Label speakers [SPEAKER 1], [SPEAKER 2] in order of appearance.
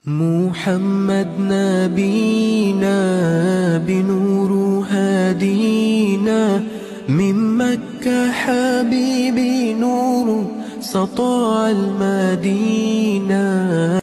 [SPEAKER 1] محمد نبينا بنور هادينا، من مكة حبيبي نور سطاع المدينة.